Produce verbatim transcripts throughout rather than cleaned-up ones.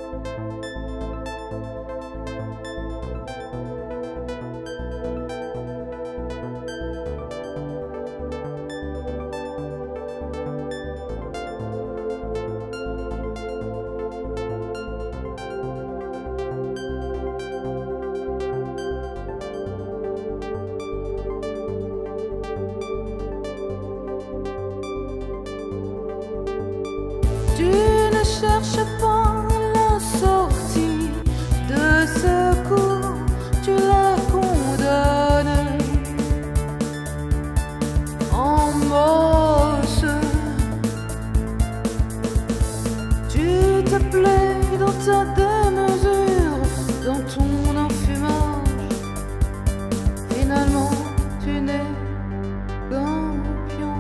Tu ne cherches pas la sortie de secours, tu la condamnes en bosse. Tu te plais dans ta démesure, dans ton enfumage. Finalement, tu n'es qu'un pion.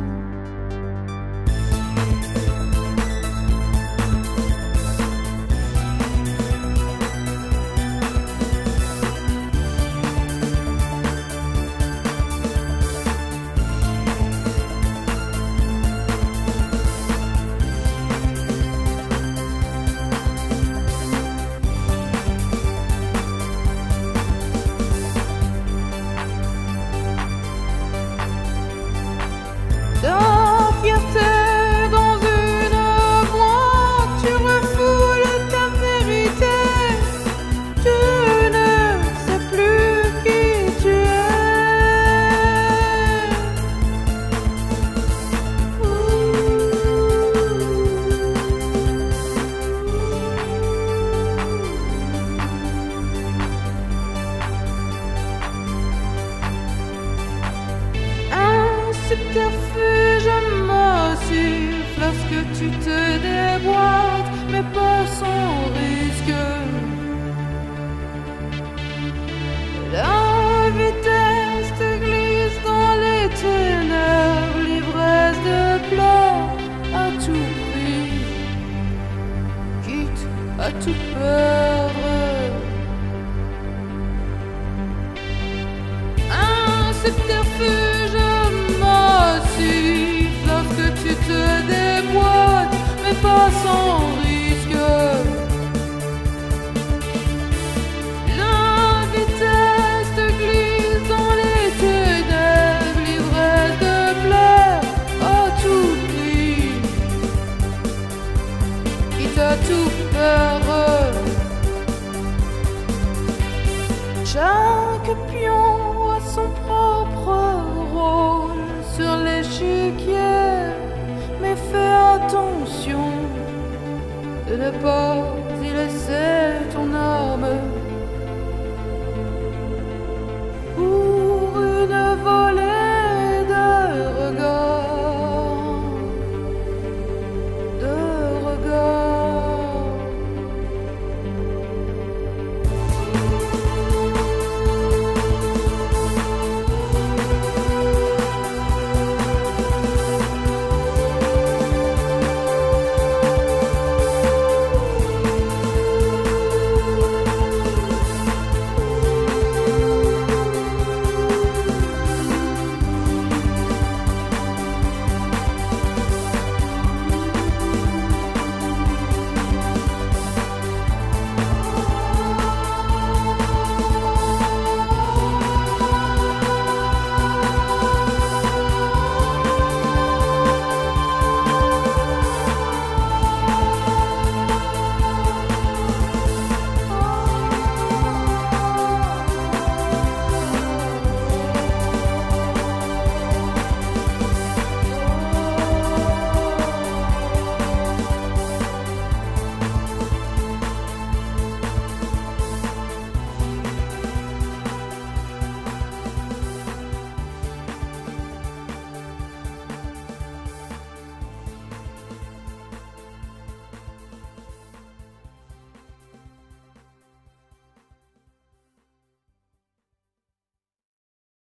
Ta fierté dans une boîte, tu refoules ta vérité. Tu ne sais plus qui tu es. Un subterfuge massif lorsque tu te déboîtes, mais pas sans risque. La vitesse te glisse dans les ténèbres, l'ivresse de pleurs à tout prix, quitte à tout perdre. Un subterfuge massif lorsque tu te déboîtes, mais pas sans risque. La vitesse te glisse dans les ténèbres, l'ivresse de pleurs à tout prix, quitte à tout perdre. Chaque pion a son propre rôle sur l'échiquier, mais fais attention de ne pas y laisser ton âme.